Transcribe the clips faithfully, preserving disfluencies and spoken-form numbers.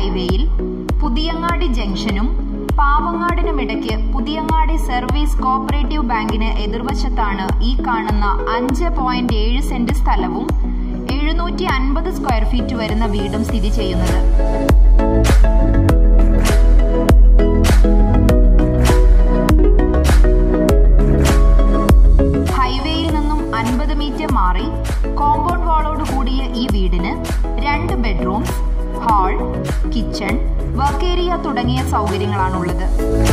ഹൈവേയിൽ പുതിയങ്ങാടി ജംഗ്ഷനും പാവങ്ങാടിനുമിടയ്ക്ക് പുതിയങ്ങാടി സർവീസ് കോഓപ്പറേറ്റീവ് ബാങ്കിന് എതിർവശത്താണ് ഈ കാണുന്ന അഞ്ച് പോയിന്റ് ഏഴ് സെന്റ് സ്ഥലവും എഴുന്നൂറ്റി അൻപത് സ്ക്വയർ ഫീറ്റ് വരുന്ന വീടും സ്ഥിതി ചെയ്യുന്നത്. ഹൈവേയിൽ നിന്നും അൻപത് മീറ്റർ മാറി കോമ്പൗണ്ട് വാളോട് കൂടിയ ഈ വീടിന് രണ്ട് bedrooms, hall, kitchen, work area തുടങ്ങിയ സൗകര്യങ്ങളാണുള്ളത്.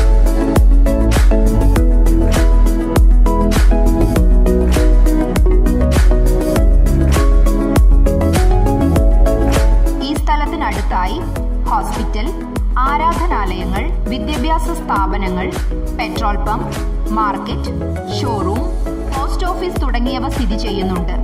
ഈ സ്ഥലത്തിനടുത്തായി ഹോസ്പിറ്റൽ, ആരാധനാലയങ്ങൾ, വിദ്യാഭ്യാസ സ്ഥാപനങ്ങൾ, petrol pump, market, showroom, post office തുടങ്ങിയവ സ്ഥിതി ചെയ്യുന്നുണ്ട്.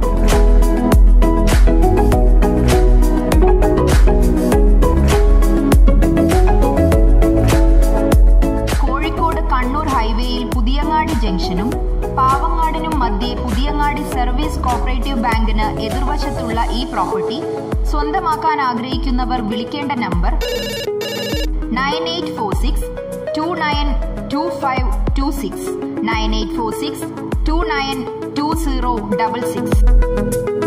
കോഴിക്കോട് കണ്ണൂർ ഹൈവേയിൽ പുതിയങ്ങാടി ജംഗ്ഷനും പാവങ്ങാടിനും മധ്യേ പുതിയങ്ങാടി സർവീസ് കോഓപ്പറേറ്റീവ് ബാങ്കിന് എതിർവശത്തുള്ള ഈ പ്രോപ്പർട്ടി സ്വന്തമാക്കാൻ ആഗ്രഹിക്കുന്നവർ വിളിക്കേണ്ട number nine eight four six two nine two five two six nine eight four six two nine two zero double six.